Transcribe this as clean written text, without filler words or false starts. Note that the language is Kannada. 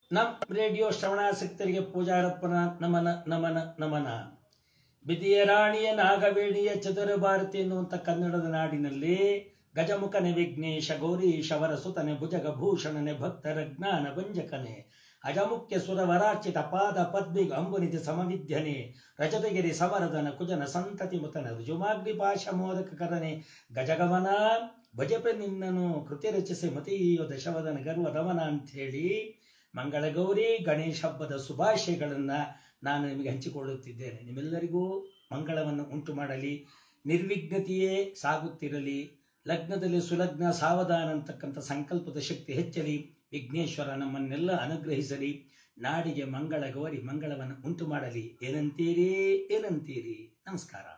ನಮ್ ರೇಡಿಯೋ ಶ್ರವಣಾಸಕ್ತರಿಗೆ ಪೂಜಾರಪ್ಪನ ನಮನ ನಮನ ನಮನ. ಬಿದಿಯ ರಾಣಿಯ ನಾಗವೇಣಿಯ ಚದುರ ಭಾರತಿ ಎನ್ನುವಂತ ಕನ್ನಡದ ನಾಡಿನಲ್ಲಿ ಗಜಮುಖನೆ ವಿಘ್ನೇಶ ಗೌರೀಶ ವರ ಸುತನೆ ಭುಜಗಭೂಷಣನೆ ಭಕ್ತರ ಜ್ಞಾನ ಭಂಜಕನೆ ಅಜಮುಖ್ಯ ಸುರವರಾರ್ಚಿತ ಪಾದ ಪದ್ಮಿಗ ಅಂಬುನಿಧಿ ಸಮವಿದ್ಯನೆ ರಜತಗಿರಿ ಸಮರದನ ಕುಜನ ಸಂತತಿ ಮುತನ ರುಜುಮಾಗ್ನಿ ಪಾಶ ಮೋದಕ ಕರನೆ ಗಜಗಮನ ಭಜಪೆ ನಿನ್ನನು ಕೃತಿ ರಚಿಸಿ ಮತೀಯೋ ದಶವದನ ಗರ್ವದಮನ ಅಂತ ಹೇಳಿ ಮಂಗಳಗೌರಿ ಗಣೇಶ ಹಬ್ಬದ ಶುಭಾಶಯಗಳನ್ನ ನಾನು ನಿಮಗೆ ಹಂಚಿಕೊಳ್ಳುತ್ತಿದ್ದೇನೆ. ನಿಮ್ಮೆಲ್ಲರಿಗೂ ಮಂಗಳವನ್ನು ಉಂಟು ಮಾಡಲಿ, ನಿರ್ವಿಘ್ನತೆಯೇ ಸಾಗುತ್ತಿರಲಿ, ಲಗ್ನದಲ್ಲಿ ಸುಲಗ್ನ ಸಾವಧಾನ ಅಂತಕ್ಕಂಥ ಸಂಕಲ್ಪದ ಶಕ್ತಿ ಹೆಚ್ಚಲಿ, ವಿಘ್ನೇಶ್ವರ ನಮ್ಮನ್ನೆಲ್ಲ ಅನುಗ್ರಹಿಸಲಿ, ನಾಡಿಗೆ ಮಂಗಳ ಗೌರಿ ಮಂಗಳವನ್ನು ಉಂಟು ಮಾಡಲಿ. ಏನಂತೀರಿ? ನಮಸ್ಕಾರ.